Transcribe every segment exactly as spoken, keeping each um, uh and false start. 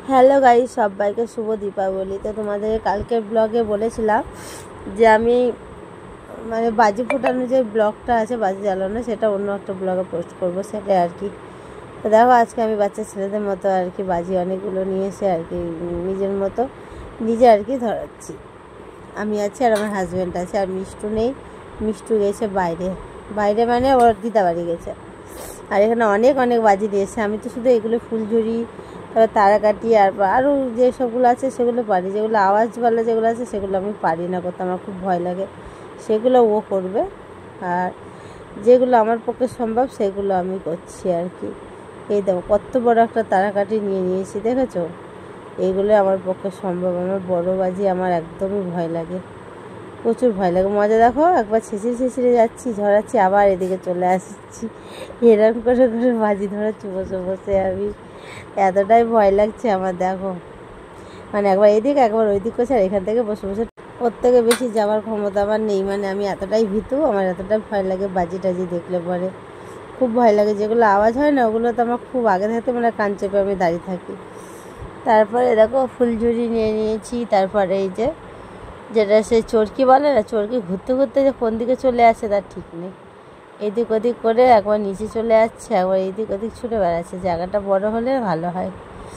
Hello guys, সবাইকে শুভ দীপাবলি। তো তোমাদের কালকের ব্লগে বলেছিলাম যে আমি মানে বাজি ফোটানো যে ব্লগটা আছে, বাজি জ্বালানো, সেটা অন্য একটা ব্লগে পোস্ট করব, সেটাই আর কি। তো দেখো, আজকে আমি বাচ্চা ছেলেদের মতো আর কি বাজি অনেকগুলো নিয়ে এসে আর কি নিজের মতো নিজে আর কি ধরাচ্ছি। আমি আছি আর আমার হাজব্যান্ড আছে, আর মিষ্টু নেই। মিষ্টু গেছে বাইরে বাইরে মানে ওর দিদা বাড়ি গেছে। আর এখানে অনেক অনেক বাজি দিয়েছে। আমি তো শুধু এগুলো ফুলঝুরি, তারপর তারাকাটি আর আরও যে সবগুলো আছে সেগুলো পারি। যেগুলো আওয়াজওয়ালা যেগুলো আছে সেগুলো আমি পারি না করতে, আমার খুব ভয় লাগে। সেগুলো ও করবে, আর যেগুলো আমার পক্ষে সম্ভব সেগুলো আমি করছি আর কি। এই দেখো কত বড় একটা তারাকাটি নিয়ে নিয়েছি, দেখেছো? এইগুলো আমার পক্ষে সম্ভব। আমার বড় বাজি আমার একদমই ভয় লাগে, প্রচুর ভয় লাগে। মজা দেখো, একবার ছেঁচড়ে ছেঁচড়ে যাচ্ছি, ঝরাচ্ছি, আবার এদিকে চলে আসছি, এরকম করে করে বাজি ধরাচ্ছি বসে বসে। আমি এতটাই ভয় লাগছে আমার, দেখো মানে একবার এদিক একবার ওই দিক করছে, আর এখান থেকে বসে বসে ওর থেকে বেশি যাওয়ার ক্ষমতা আমার নেই। মানে আমি এতটাই ভীতু, আমার এতটাই ভয় লাগে বাজি টাজি দেখলে পরে, খুব ভয় লাগে। যেগুলো আওয়াজ হয় না ওগুলো তো আমার খুব আগে থাকতে মানে কান চেপে আমি দাঁড়িয়ে থাকি। তারপরে দেখো ফুলঝুরি নিয়ে নিয়েছি। তারপরে এই যে যেটা সেই চরকি বলে না, চরকি ঘুরতে ঘুরতে যে কোন দিকে চলে আসে তার ঠিক নেই। এদিক ওদিক করে একবার নিচে চলে যাচ্ছে, একবার এদিক ওদিক ছুটে বেড়াচ্ছে। জায়গাটা বড় হলে ভালো হয়।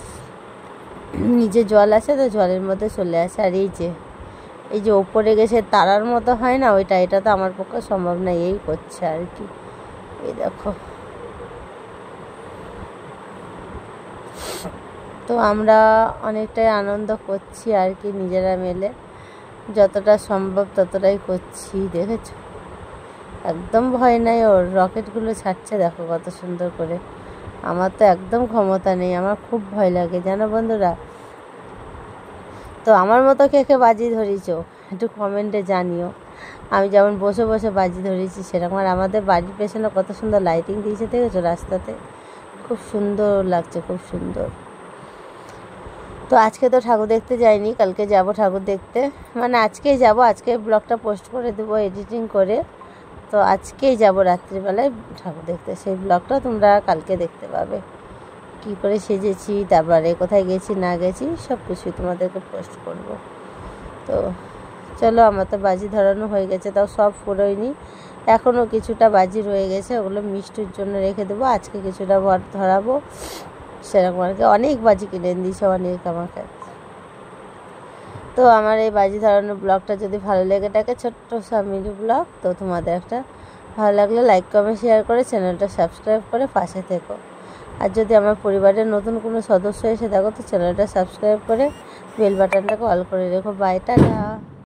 নিচে জল আছে তো জলের মধ্যে চলে আসে। আর এই যে এই যে ওপরে গেছে তারার মতো হয় না ওইটা, এটা তো আমার পক্ষে সম্ভব না, এই করছে আর কি। এই দেখো, তো আমরা অনেকটাই আনন্দ করছি আর কি নিজেরা মিলে, যতটা সম্ভব ততটাই করছি। দেখেছো, একদম ভয় নাই ওর। রকেটগুলো ছাড়ছে দেখো কত সুন্দর করে। আমার তো একদম ক্ষমতা নেই, আমার খুব ভয় লাগে জানো বন্ধুরা। তো আমার মতো কে কে বাজি ধরিয়েছো একটু কমেন্টে জানিও। আমি যেমন বসে বসে বাজি ধরেছি সেরকম। আর আমাদের বাড়ির পেছনে কত সুন্দর লাইটিং দিয়েছে, দেখেছো? রাস্তাতে খুব সুন্দর লাগছে, খুব সুন্দর। তো আজকে তো ঠাকুর দেখতে যাইনি, কালকে যাব ঠাকুর দেখতে, মানে আজকেই যাব। আজকে ব্লগটা পোস্ট করে দেবো এডিটিং করে। তো আজকেই যাব রাত্রিবেলায় ঠাকুর দেখতে, সেই ব্লগটা তোমরা কালকে দেখতে পাবে। কী করে সেজেছি, তারপরে কোথায় গেছি না গেছি সব কিছুই তোমাদেরকে পোস্ট করব। তো চলো, আমার তো বাজি ধরানো হয়ে গেছে, তাও সব ফুরোয়নি, এখনও কিছুটা বাজি রয়ে গেছে, ওগুলো মিষ্টির জন্য রেখে দেবো। আজকে কিছুটা ভর ধরাবো সেরকম আর কি। অনেক বাজি কিনে দিয়েছে অনেক আমাকে। তো আমার এই বাজি ধরানোর ব্লগটা যদি ভালো লেগে থাকে, ছোট্ট সামিলি ব্লগ, তো তোমাদের একটা ভালো লাগলে লাইক কমেন্ট শেয়ার করে চ্যানেলটা সাবস্ক্রাইব করে পাশে থেকো। আর যদি আমার পরিবারের নতুন কোনো সদস্য এসে থাকো তো চ্যানেলটা সাবস্ক্রাইব করে বেল বাটনটাকে অল করে রেখো। Bye, tata.